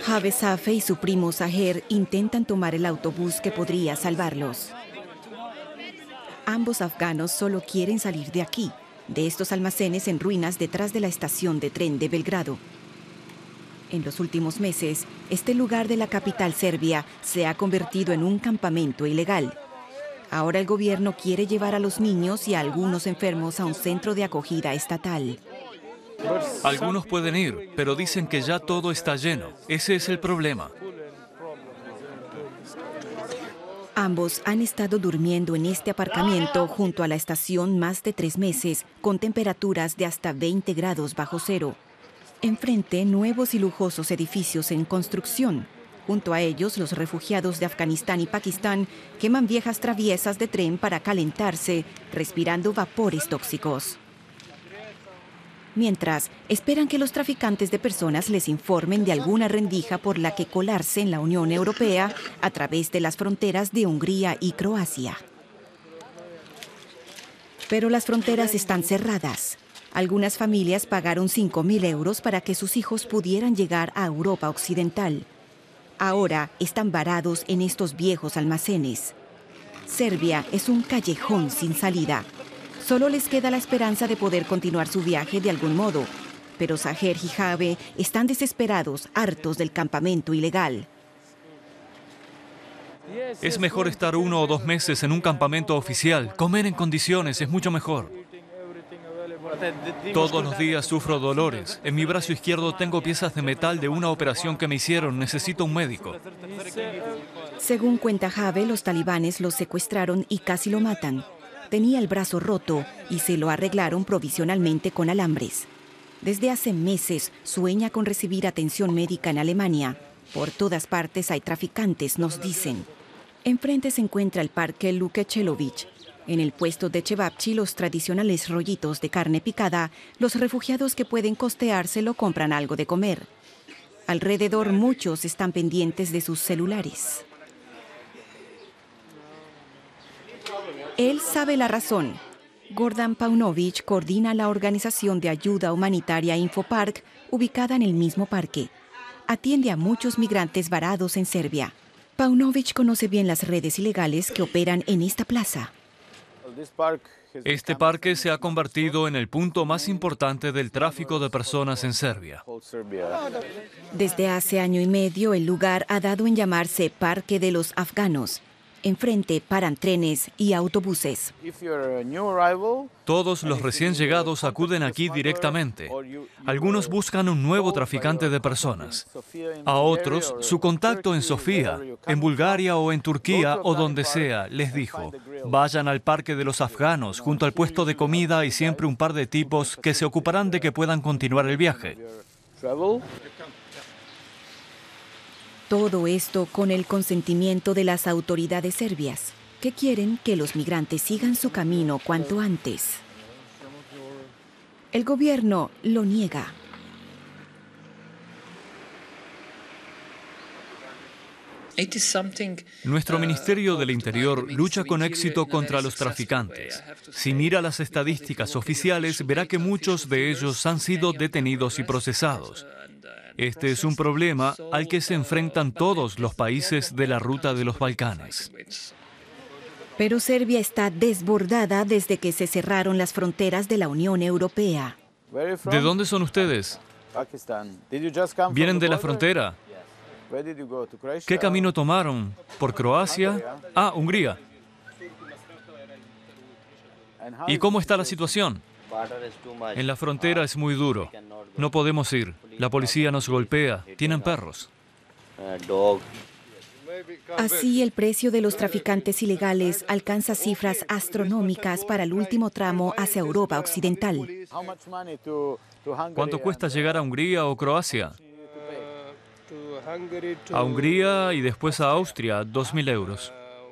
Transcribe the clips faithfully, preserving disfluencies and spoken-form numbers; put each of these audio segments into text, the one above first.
Have Safe y su primo Zaher intentan tomar el autobús que podría salvarlos. Ambos afganos solo quieren salir de aquí, de estos almacenes en ruinas detrás de la estación de tren de Belgrado. En los últimos meses, este lugar de la capital serbia se ha convertido en un campamento ilegal. Ahora el gobierno quiere llevar a los niños y a algunos enfermos a un centro de acogida estatal. Algunos pueden ir, pero dicen que ya todo está lleno. Ese es el problema. Ambos han estado durmiendo en este aparcamiento junto a la estación más de tres meses, con temperaturas de hasta veinte grados bajo cero. Enfrente, nuevos y lujosos edificios en construcción. Junto a ellos, los refugiados de Afganistán y Pakistán queman viejas traviesas de tren para calentarse, respirando vapores tóxicos. Mientras, esperan que los traficantes de personas les informen de alguna rendija por la que colarse en la Unión Europea a través de las fronteras de Hungría y Croacia. Pero las fronteras están cerradas. Algunas familias pagaron cinco mil euros para que sus hijos pudieran llegar a Europa Occidental. Ahora están varados en estos viejos almacenes. Serbia es un callejón sin salida. Solo les queda la esperanza de poder continuar su viaje de algún modo. Pero Zaher y Have están desesperados, hartos del campamento ilegal. Es mejor estar uno o dos meses en un campamento oficial. Comer en condiciones es mucho mejor. Todos los días sufro dolores. En mi brazo izquierdo tengo piezas de metal de una operación que me hicieron. Necesito un médico. Según cuenta Have, los talibanes lo secuestraron y casi lo matan. Tenía el brazo roto y se lo arreglaron provisionalmente con alambres. Desde hace meses sueña con recibir atención médica en Alemania. Por todas partes hay traficantes, nos dicen. Enfrente se encuentra el parque Lukečelović. En el puesto de Cevapcic, los tradicionales rollitos de carne picada, los refugiados que pueden costeárselo compran algo de comer. Alrededor muchos están pendientes de sus celulares. Él sabe la razón. Gordan Paunović coordina la organización de ayuda humanitaria Infopark, ubicada en el mismo parque. Atiende a muchos migrantes varados en Serbia. Paunović conoce bien las redes ilegales que operan en esta plaza. Este parque se ha convertido en el punto más importante del tráfico de personas en Serbia. Desde hace año y medio, el lugar ha dado en llamarse Parque de los Afganos. Enfrente paran trenes y autobuses. Todos los recién llegados acuden aquí directamente. Algunos buscan un nuevo traficante de personas. A otros, su contacto en Sofía, en Bulgaria o en Turquía o donde sea, les dijo: vayan al parque de los afganos, junto al puesto de comida hay siempre un par de tipos que se ocuparán de que puedan continuar el viaje. Todo esto con el consentimiento de las autoridades serbias, que quieren que los migrantes sigan su camino cuanto antes. El gobierno lo niega. Nuestro Ministerio del Interior lucha con éxito contra los traficantes. Si mira las estadísticas oficiales, verá que muchos de ellos han sido detenidos y procesados. Este es un problema al que se enfrentan todos los países de la ruta de los Balcanes. Pero Serbia está desbordada desde que se cerraron las fronteras de la Unión Europea. ¿De dónde son ustedes? ¿Vienen de la frontera? ¿Qué camino tomaron? ¿Por Croacia? Ah, Hungría. ¿Y cómo está la situación? En la frontera es muy duro. No podemos ir. La policía nos golpea. Tienen perros. Así, el precio de los traficantes ilegales alcanza cifras astronómicas para el último tramo hacia Europa Occidental. ¿Cuánto cuesta llegar a Hungría o Croacia? A Hungría y después a Austria, dos mil euros.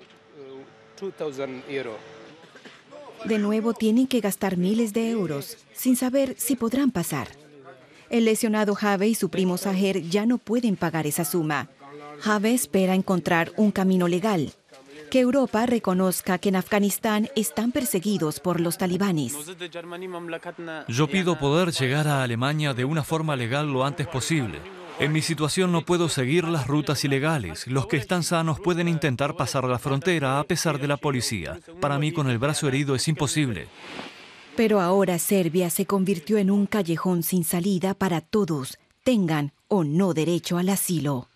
De nuevo tienen que gastar miles de euros, sin saber si podrán pasar. El lesionado Have y su primo Zaher ya no pueden pagar esa suma. Have espera encontrar un camino legal, que Europa reconozca que en Afganistán están perseguidos por los talibanes. Yo pido poder llegar a Alemania de una forma legal lo antes posible. En mi situación no puedo seguir las rutas ilegales. Los que están sanos pueden intentar pasar la frontera a pesar de la policía. Para mí, con el brazo herido, es imposible. Pero ahora Serbia se convirtió en un callejón sin salida para todos, tengan o no derecho al asilo.